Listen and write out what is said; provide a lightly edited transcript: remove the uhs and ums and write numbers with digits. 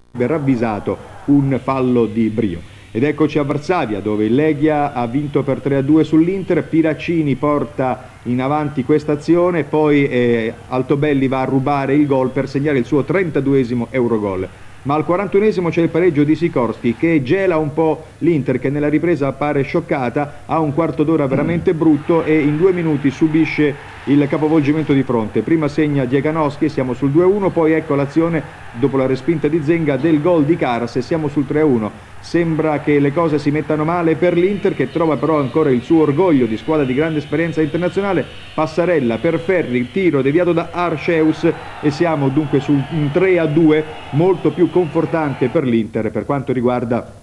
ravvisato un fallo di Brio. Ed eccoci a Varsavia, dove il Leghia ha vinto per 3-2 sull'Inter. Piraccini porta in avanti questa azione, poi Altobelli va a rubare il gol per segnare il suo 32esimo Eurogol. Ma al 41esimo c'è il pareggio di Sikorski, che gela un po' l'Inter, che nella ripresa appare scioccata, ha un quarto d'ora veramente brutto e in 2 minuti subisce il capovolgimento di fronte. Prima segna Dieganowski, siamo sul 2-1, poi ecco l'azione dopo la respinta di Zenga del gol di Caras e siamo sul 3-1. Sembra che le cose si mettano male per l'Inter, che trova però ancora il suo orgoglio di squadra di grande esperienza internazionale. Passarella per Ferri, tiro deviato da Arceus e siamo dunque su un 3-2 molto più confortante per l'Inter per quanto riguarda